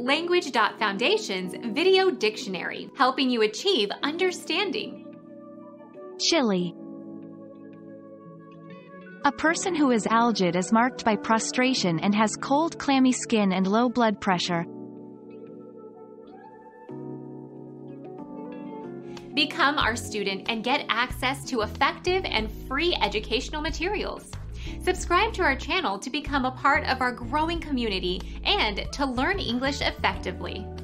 Language.Foundation's Video Dictionary, helping you achieve understanding. Chilly. A person who is algid is marked by prostration and has cold, clammy skin and low blood pressure. Become our student and get access to effective and free educational materials. Subscribe to our channel to become a part of our growing community and to learn English effectively.